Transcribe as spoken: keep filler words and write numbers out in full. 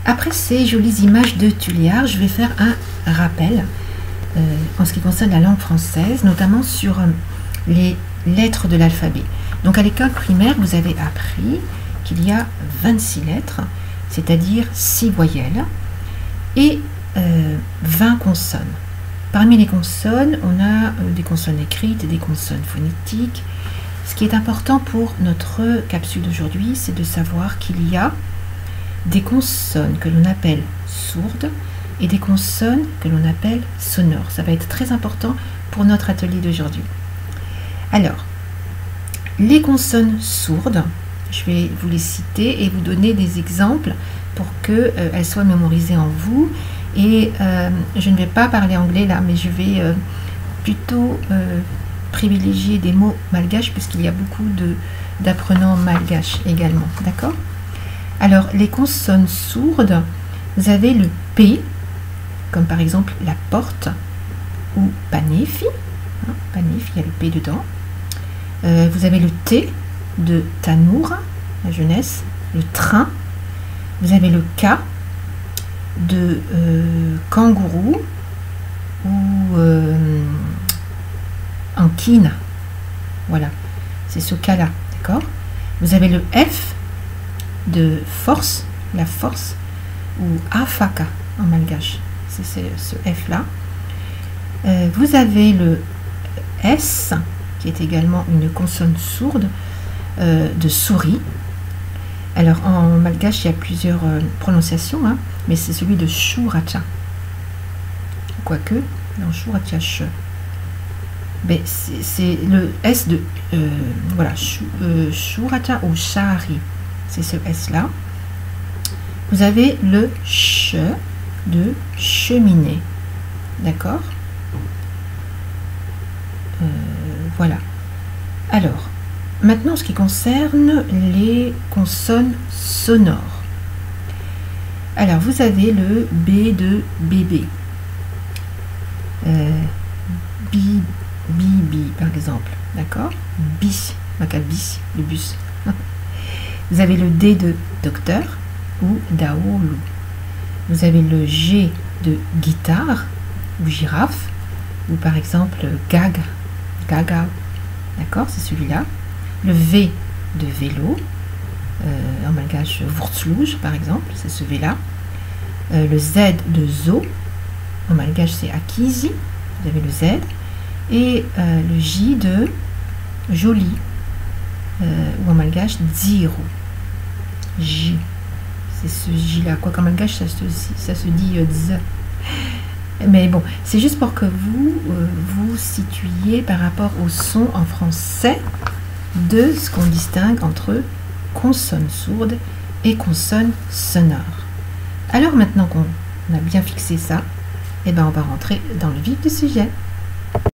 Après ces jolies images de Tulliard, je vais faire un rappel euh, en ce qui concerne la langue française, notamment sur euh, les lettres de l'alphabet. Donc à l'école primaire, vous avez appris qu'il y a vingt-six lettres, c'est-à-dire six voyelles, et euh, vingt consonnes. Parmi les consonnes, on a euh, des consonnes écrites et des consonnes phonétiques. Ce qui est important pour notre capsule d'aujourd'hui, c'est de savoir qu'il y a des consonnes que l'on appelle sourdes et des consonnes que l'on appelle sonores. Ça va être très important pour notre atelier d'aujourd'hui. Alors, les consonnes sourdes, je vais vous les citer et vous donner des exemples pour qu'elles euh, soient mémorisées en vous. Et euh, je ne vais pas parler anglais là, mais je vais euh, plutôt euh, privilégier des mots malgaches puisqu'il y a beaucoup de d'apprenants malgaches également. D'accord? Alors, les consonnes sourdes, vous avez le P, comme par exemple la porte, ou panefi, hein, panefi, il y a le P dedans. Euh, vous avez le T de tanour, la jeunesse, le train. Vous avez le K de euh, kangourou, ou euh, ankina. Voilà, c'est ce cas-là, d'accord? Vous avez le F de force, la force, ou afaka en malgache, c'est ce F là. Euh, vous avez le S qui est également une consonne sourde euh, de souris. Alors en malgache il y a plusieurs euh, prononciations, hein, mais c'est celui de shuracha, quoique dans shuracha ch, c'est le S de euh, voilà, euh, shuracha ou shari, c'est ce S là. Vous avez le ch de cheminée, d'accord? euh, voilà. Alors maintenant, ce qui concerne les consonnes sonores, alors vous avez le B de bébé, euh, bi, bi, bi par exemple, d'accord? Bis, bis, le bus. Vous avez le D de docteur ou daolu. Vous avez le G de guitare ou girafe, ou par exemple gaga, gaga, d'accord, c'est celui-là. Le V de vélo, euh, en malgache Wurzluge par exemple, c'est ce V-là. Euh, le Z de zoo, en malgache c'est Akizi, vous avez le Z. Et euh, le J de joli, euh, ou en malgache Dziro. J, c'est ce J-là, quoi qu'en malgache ça se, ça se dit euh, Z. Mais bon, c'est juste pour que vous euh, vous situiez par rapport au son en français de ce qu'on distingue entre consonnes sourdes et consonnes sonores. Alors maintenant qu'on a bien fixé ça, eh ben on va rentrer dans le vif du sujet.